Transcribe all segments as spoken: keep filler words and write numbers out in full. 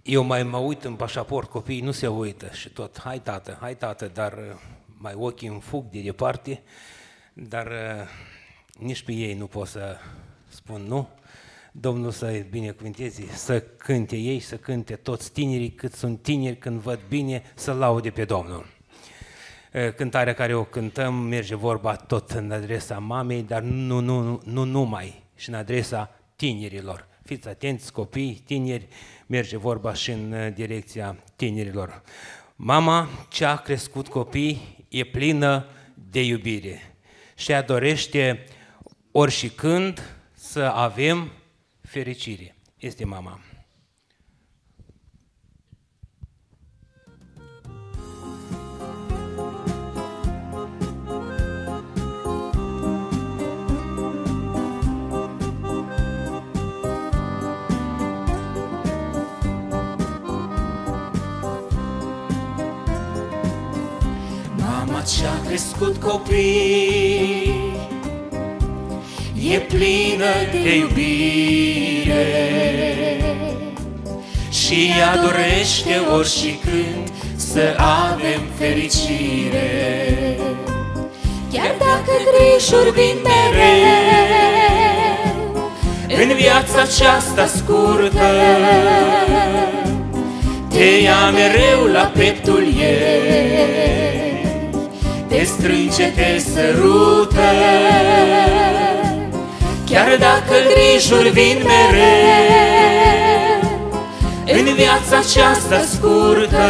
Eu mai mă uit în pașaport, copiii nu se uită și tot, hai tată, hai tată, dar mai ochii îmi fug de departe, dar nici pe ei nu pot să spun nu. Domnul să-i binecuvânteze, să cânte ei, să cânte toți tinerii, cât sunt tineri, când văd bine, să laude pe Domnul. Cântarea care o cântăm merge vorba tot în adresa mamei, dar nu, nu, nu, nu numai, și în adresa tinerilor. Fiți atenți, copii, tineri, merge vorba și în direcția tinerilor. Mama ce-a crescut copii e plină de iubire și ea dorește ori și când să avem fericire. Este mama. Mama ce-a crescut copii e plină de iubire și ea dorește ori și când să avem fericire. Chiar dacă griji-uri vin mereu în viața aceasta scurtă, te ia mereu la pieptul ei, te strânge, te sărută. Chiar dacă griji-uri vin mereu în viața aceasta scurtă,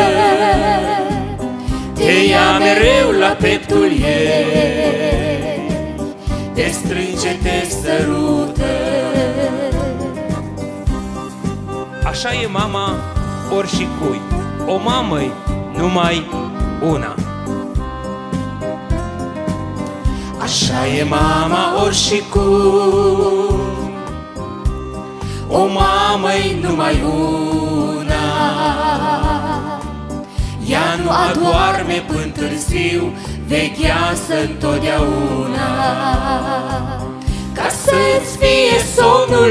te ia mereu la pieptul ei, te strânge, te sărută. Așa e mama ori și cui, o mamă-i numai una. Așa e mama ori și cum, o mamă-i numai una. Ea nu adorme până târziu, veghează întotdeauna, ca să-ți fie somnul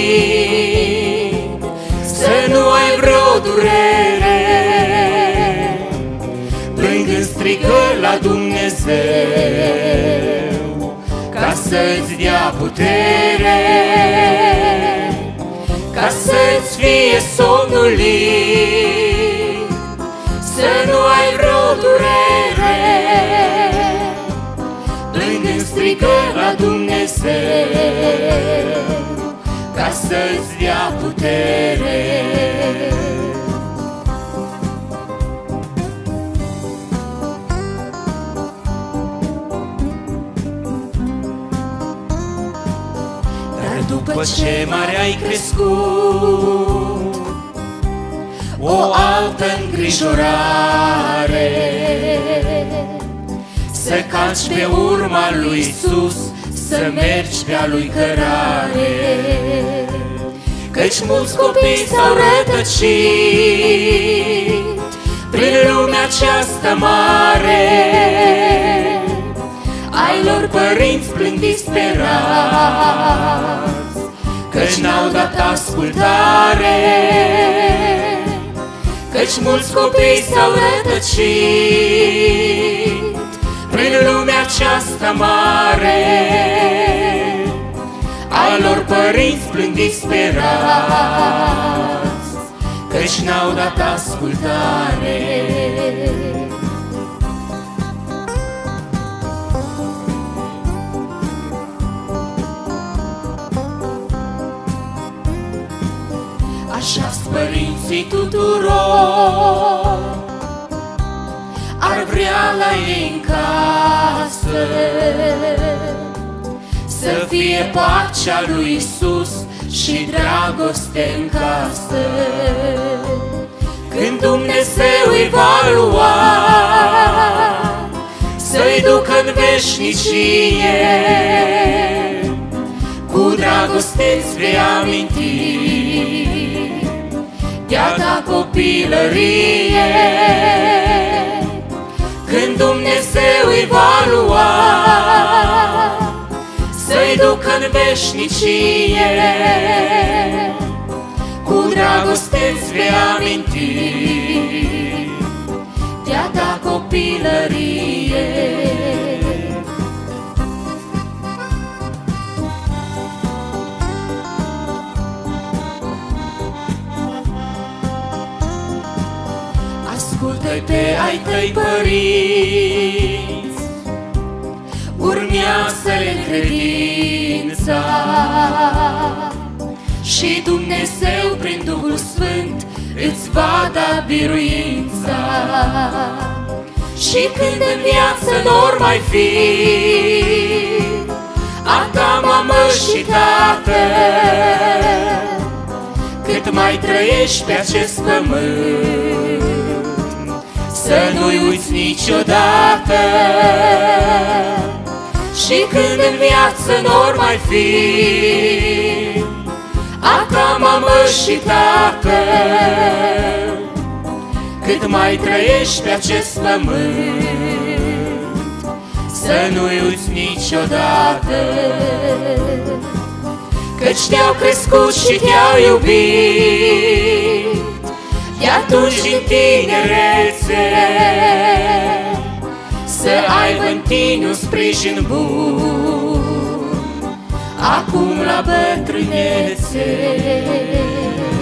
lin, să nu ai vreo durere, plângând strigă la Dumnezeu, ca să-ți dea putere, ca să-ți fie somnul lin, să nu ai vreo durere, plângând strigă la Dumnezeu, ca să-ți dea putere. După ce mare ai crescut, o altă îngrijorare, să calci pe urma lui Iisus, să mergi pe-a lui cărare. Căci mulți copii s-au rătăcit prin lumea aceasta mare, ai lor părinți plâng disperați, căci n-au dat ascultare. Căci mulți copii s-au rătăcit prin lumea aceasta mare, ai lor părinți plâng disperați, căci n-au dat ascultare. Așa-s părinții tuturor, ar vrea la ei în casă să fie pacea lui Iisus și dragoste în casă. Când Dumnezeu îi va lua, să-i ducă în veșnicie, cu dragoste-ți vei aminti de-a ta copilărie. Când Dumnezeu îi va lua, să-i ducă în veșnicie, cu dragoste îți vei aminti de-a ta copilărie. Ascultă-i pe ai tăi părinți, urmează-le în credința, și Dumnezeu prin Duhul Sfânt îți va da biruința. Și când în viață n-or mai fi a ta mamă și tată, cât mai trăiești pe acest pământ, să nu-i uiți niciodată. Și când în viață n-or mai fi a ta mamă și tată, cât mai trăiești pe acest pământ, să nu-i uiți niciodată. Căci te-au crescut și te-au iubit de atunci din tinerețe, să aibă în tine un sprijin bun acum la bătrânețe.